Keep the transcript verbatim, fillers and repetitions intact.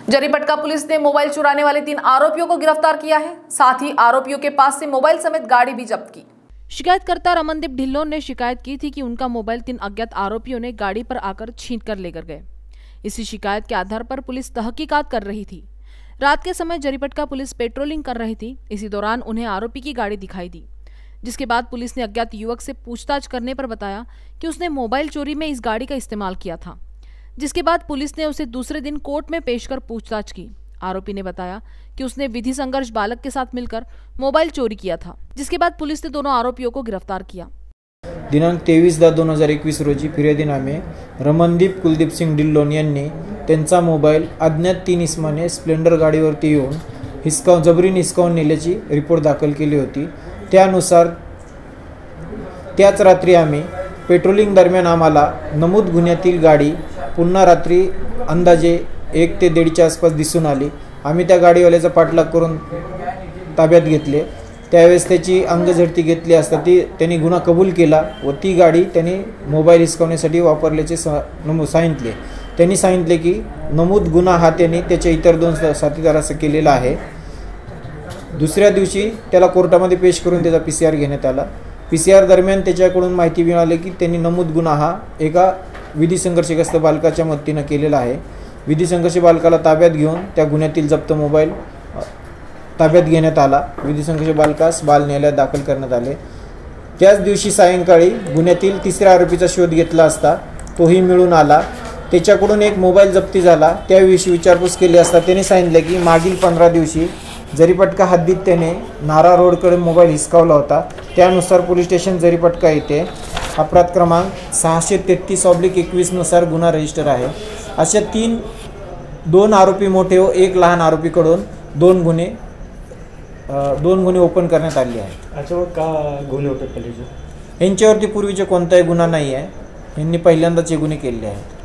Jaripatka police ने mobile चुराने वाले तीन आरोपियों को गिरफ्तार किया है। साथ ही आरोपियों के पास से मोबाइल समेत गाड़ी भी जब्त की। शिकायतकर्ता रमनदीप ढिल्लों ने शिकायत की थी कि उनका मोबाइल तीन अज्ञात आरोपियों ने गाड़ी पर आकर छीन कर लेकर गए। इसी शिकायत के आधार पर पुलिस तहकीकात कर रही थी। रात के समय जरीपटका पुलिस पेट्रोलिंग कर रही थी। इसी दौरान उन्हें आरोपी की गाड़ी दिखाई दी, जिसके बाद पुलिस ने अज्ञात युवक से पूछताछ करने पर बताया कि उसने मोबाइल चोरी में इस गाड़ी का इस्तेमाल किया था। जिसके बाद पुलिस ने उसे दूसरे दिन कोर्ट में पेश कर पूछताछ की। आरोपी ने बताया कि उसने विधि संघर्ष बालक के साथ मिलकर मोबाइल चोरी किया था, जिसके बाद पुलिस ने दोनों आरोपियों को गिरफ्तार किया। दिनांक तेवीस दहा दोन हजार एकवीस रोजी फिर्यादीनामे रमनदीप कुलदीप सिंग ढिल्लोन यांनी त्यांचा मोबाईल अज्ञात तीन इसमाने स्प्लेंडर गाडीवरती येऊन हिसकावून जबरीने हिसकावून नेल्याची रिपोर्ट दाखल केली होती। त्यानुसार त्याच रात्री आम्ही पेट्रोलिंग दरम्यान आम्हाला नमूद गुन्ह्यातील गाडी पुन्हा रात्री अंदाजे एक ते दीडच्या आसपास दिसून आली। आम्ही त्या गाडीवाल्याचा पाठलाग करून ताब्यात घेतले। त्यावेळेस त्याची अंगझडती घेतली असता ती त्यांनी गुन्हा कबूल केला व ती गाडी त्यांनी मोबाईल हिसकावण्यासाठी वापरल्याचे सांगितले। त्यांनी सांगितले की नमूद गुन्हा हा त्यांनी त्याच्या इतर दोन साथीदारांसह केलेला आहे। दुसऱ्या दिवशी त्याला कोर्टामध्ये पेश करून त्याचा पीसीआर घेण्यात आला। पीसीआर दरम्यान त्याच्याकडून माहिती मिळाली की त्यांनी नमूद गुन्हा हा एका विधी संघर्षग्रस्त बालकाच्या मदतीने केलेला आहे। विधी संघर्ष बालकाला ताब्यात घेऊन त्या गुन्ह्यातील जप्त मोबाईल ताब्यात घेण्यात आला। विधी संघर्ष बालकास बाल न्यायालयात दाखल करण्यात आले। त्याच दिवशी सायंकाळी गुन्ह्यातील तिसऱ्या आरोपीचा शोध घेतला असता तोही मिळून आला। त्याच्याकडून एक मोबाईल जप्ती झाला। त्याविषयी विचारपूस केली असता त्याने सांगितले की मागील पंधरा दिवशी जरीपटका हद्दीत त्याने नारा रोडकडे मोबाईल हिसकावला होता। त्यानुसार पोलीस स्टेशन जरीपटका येथे अपराध क्रमांक सहाशे तेहतीस ऑब्लिक एकवीस नुसार गुन्हा रजिस्टर आहे। अशा तीन दोन आरोपी मोठे व एक लहान आरोपीकडून दोन गुन्हे दोन गुन्हे ओपन करण्यात आले आहेत। याच्यावर का गुन्हे होते पलीचे? यांच्यावरती पूर्वीचे कोणताही गुन्हा नाही आहे। यांनी पहिल्यांदाच हे गुन्हे केले आहेत।